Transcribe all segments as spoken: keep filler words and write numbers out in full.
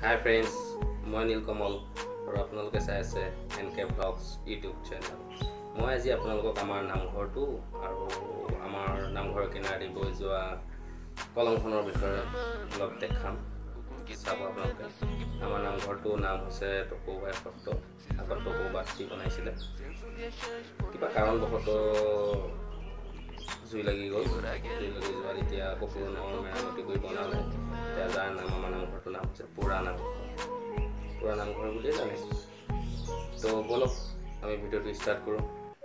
Hi friends, মই নীলকমল আৰু আপোনালোকে চাই আছে N K Vlogs YouTube channel. মই আজি আপোনালোকক আমাৰ নামঘৰটো আৰু আমাৰ নামঘৰ কিনাৰি বৈ যোৱা কলংখনৰ বিষয়ে অলপ দেখাম। চাব আপোনালোকে আমাৰ নামঘৰটো নাম হৈছে টকৌবাই সত্ৰ। আগত টকৌবাস্তি বনাইছিলে, কিবা কাৰণবশত জুই লাগি গ'ল। জুই লাগি যোৱাৰ এতিয়া পুৰা নামৰ মেৰামতি কৰি বনালে। এতিয়া যাৰ নাম আমাৰ নামঘৰটোৰ নাম হৈছে পুৰা নামঘৰ। পুৰা নামঘৰ বুলিয়ে জানে। তো বলক আমি ভিডিঅ'টো ষ্টাৰ্ট কৰোঁ।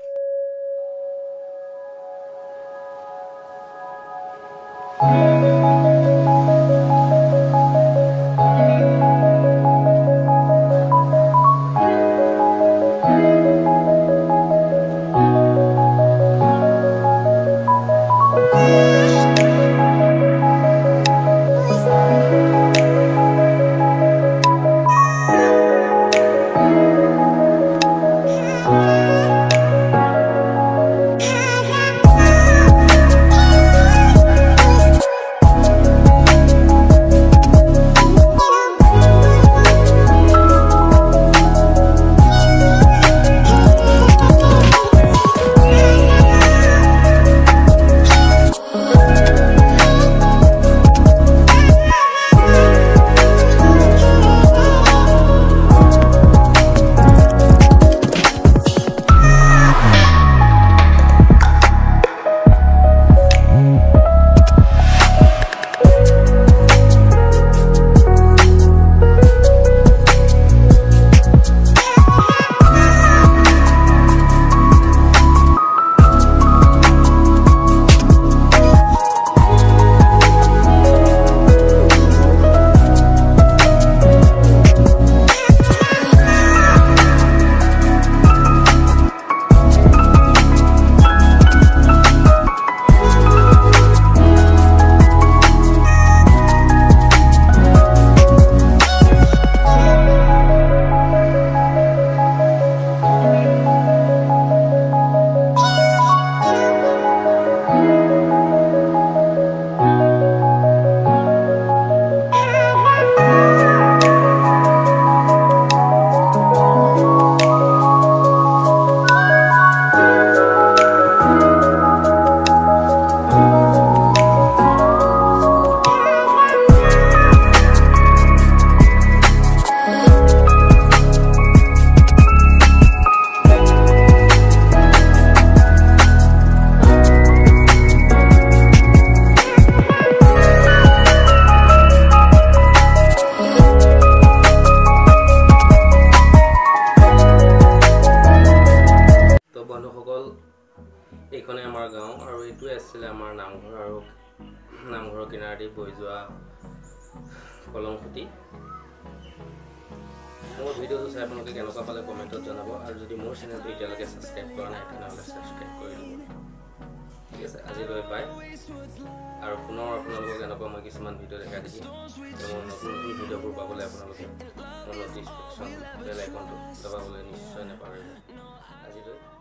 এইখনে আমাৰ গাঁও আৰু এইটোৱে আছিলে আমাৰ নামঘৰ আৰু নামঘৰৰ কিনাৰতে বৈ যোৱা কলংখুটি। মোৰ ভিডিঅ'টো চাই আপোনালোকে কেনেকুৱা পালে কমেণ্টত জনাব আৰু যদি মোৰ চেনেলটো এতিয়ালৈকে ছাবস্ক্ৰাইব কৰা নাই তেনেহ'লে ছাবস্ক্ৰাইব কৰি দিব। ঠিক আছে, আজিলৈ বাই। আৰু পুনৰ আপোনালোকক এনেকুৱা মই কিছুমান ভিডিঅ' দেখাই দিম। মোৰ নতুন নতুন ভিডিঅ'বোৰ পাবলৈ আপোনালোকে মোৰ নটিফিকেশ্যন বেল আইকনটো দবাবলৈ নিশ্চয় নাপাহৰিব। আজিলৈ